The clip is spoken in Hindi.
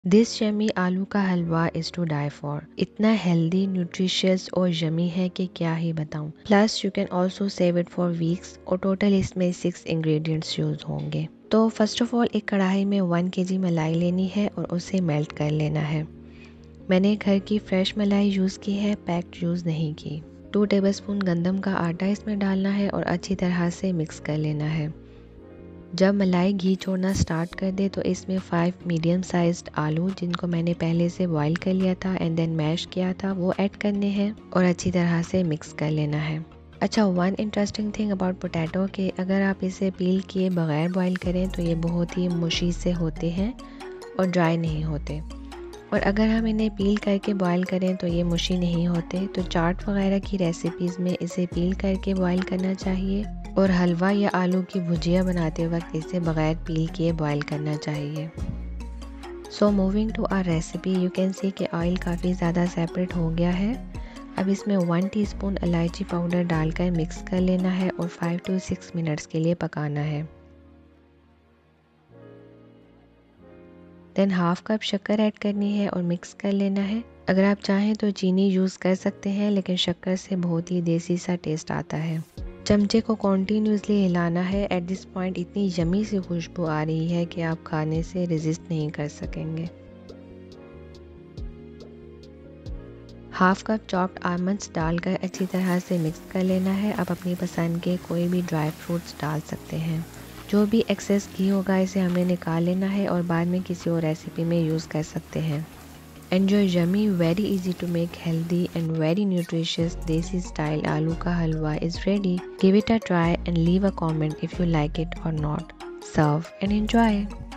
दिस यमी आलू का हलवा इज़ टू डाई फॉर। इतना हेल्दी, न्यूट्रिशियस और यमी है कि क्या ही बताऊं। Plus you can also save it for weeks और टोटल इसमें 6 इंग्रेडिएंट्स यूज़ होंगे। तो फर्स्ट ऑफ ऑल एक कढ़ाई में 1 kg मलाई लेनी है और उसे मेल्ट कर लेना है। मैंने घर की फ्रेश मलाई यूज़ की है, पैक्ड यूज़ नहीं की। 2 टेबलस्पून गंदम का आटा इसमें डालना है और अच्छी तरह से मिक्स कर लेना है। जब मलाई घी छोड़ना स्टार्ट कर दे तो इसमें 5 मीडियम साइज्ड आलू, जिनको मैंने पहले से बॉईल कर लिया था एंड देन मैश किया था, वो ऐड करने हैं और अच्छी तरह से मिक्स कर लेना है। अच्छा, one interesting thing about potato कि अगर आप इसे पील किए बगैर बॉईल करें तो ये बहुत ही मुशी से होते हैं और ड्राई नहीं होते, और अगर हम इन्हें पील करके बॉईल करें तो ये मुशी नहीं होते। तो चाट वगैरह की रेसिपीज़ में इसे पील करके बॉईल करना चाहिए और हलवा या आलू की भुजिया बनाते वक्त इसे बगैर पील किए बॉईल करना चाहिए। So moving to our recipe, you can see कि ऑयल काफ़ी ज़्यादा सेपरेट हो गया है। अब इसमें 1 टीस्पून इलायची पाउडर डालकर मिक्स कर लेना है और 5 to 6 मिनट्स के लिए पकाना है। देन हाफ कप शक्कर ऐड करनी है और मिक्स कर लेना है। अगर आप चाहें तो चीनी यूज़ कर सकते हैं, लेकिन शक्कर से बहुत ही देसी सा टेस्ट आता है। चमचे को कॉन्टीन्यूसली हिलाना है। एट दिस पॉइंट इतनी यमी सी खुशबू आ रही है कि आप खाने से रेजिस्ट नहीं कर सकेंगे। हाफ कप चॉप्ड आलमंड्स डालकर अच्छी तरह से मिक्स कर लेना है। आप अपनी पसंद के कोई भी ड्राई फ्रूट्स डाल सकते हैं। जो भी एक्सेस घी होगा इसे हमने निकाल लेना है और बाद में किसी और रेसिपी में यूज़ कर सकते हैं। Enjoy yummy, very easy to make, healthy and very nutritious desi style aloo ka halwa is ready. Give it a try and leave a comment if you like it or not. Serve and enjoy.